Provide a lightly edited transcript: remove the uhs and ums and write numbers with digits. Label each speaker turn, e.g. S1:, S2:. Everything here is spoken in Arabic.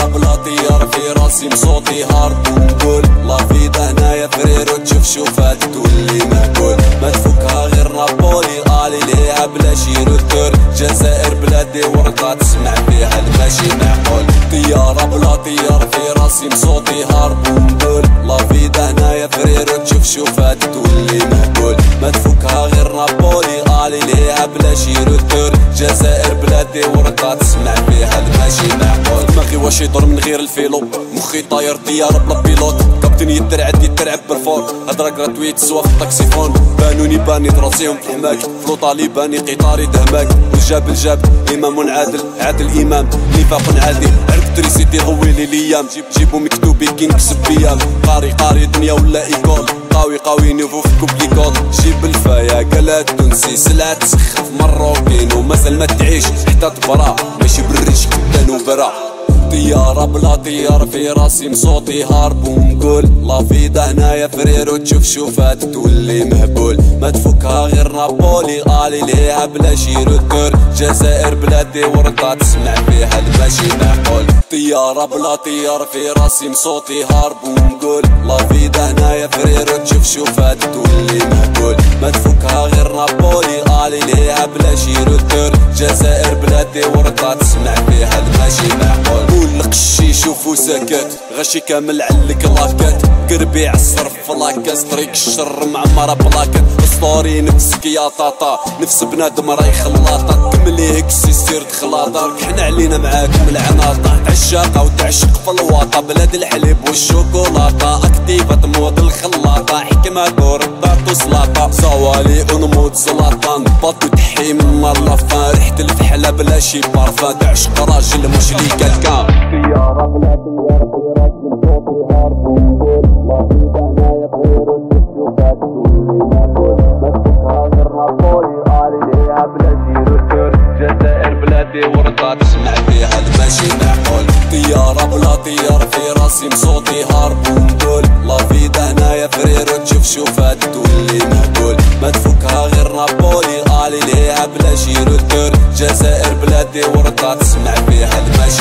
S1: طيارة بلا طيار في راسي مصوتي هارب ونقول لا فيدا هنايا فريرو تشوف شوفات تولي مهبول ما تفكها غير نابولي قالي ليها بلا شي روتور جزائر بلادي ورقة تسمع فيها الماشي معقول طيارة بلا طيار في راسي مصوتي هارب ونقول لا فيدا هنايا فريرو تشوف شوفات تولي مهبول ما تفكها غير نابولي قالي ليها بلا شي روتور جزائر بلادي ورقة تسمع فيها الماشي معقول دماغي واش يدور من غير الفيلو مخي طاير طيارة بلا بيلوت كابتن يترعب بالفور هضرة كراتويت سوا في الطاكسيفون بانوني باني تراسيهم في الحماك فلو طالباني قطاري دهماك والجاب امام عادل امام نفاق عادي عرفت تريسيتي غويلي الايام جيبو مكتوبي كي نكسب بيام قاري دنيا ولا ايكول قاوي نيفو في كوبليكوت جيب الفايا قالها تونسي سلعة تسخف مروكين ومازال ما تعيش حتى تبرا ماشي بالريش كدا نوبرا طيارة بلا طيار في راسي مصوتي هارب ونقول لا فيدا هنايا فريرو تشوف شوفات تولي مهبول ما تفكها غير نابولي قالي ليها بلا شي روتور جزائر بلادي ورقة تسمع فيها الماشي معقول طيارة بلا طيار في راسي مصوتي هارب ونقول لا فيدا هنايا فريرو تشوف شوفات تولي مهبول ما تفكها غير نابولي قالي ليها بلا شي روتور جزائر بلادي ورقة تسمع فيها الماشي معقول القشي شوفو ساكت غشي كامل علك لاكات قربي عالصرف فلاكاس طريق الشر معمرة بلاكات اسطوري نفسك يا طاطا نفس بنادم راي خلاطة كملي هكسي سير دخلاطة حنا علينا معاكم العناطة عشاقة وتعشق في الواطة بلاد الحليب والشوكولاتة اكتيفة مود الخلاطة حكمة دور الطاط وسلاطة صوالي ونموت سلاطة نبط وتحي من اللافان ريحة الفحلة بلا شي بارفان تعشق راجل مش لي كالكان طيارة بلا طيار في راسي مصوتي هارب ونقول لا فيدا هنايا فريرو تشوف شوفات تولي مهبول ما تفكها غير نابولي قالي ليها بلا شي روتور جزائر بلادي ورقة تسمع فيها الماشي معقول طيارة بلا طيار في راسي مصوتي هارب ونقول لا فيدا هنايا فريرو تشوف شوفات تولي مهبول ما تفكها غير نابولي قالي ليها بلا شي روتور جزائر بلادي ورقة تسمع فيها الماشي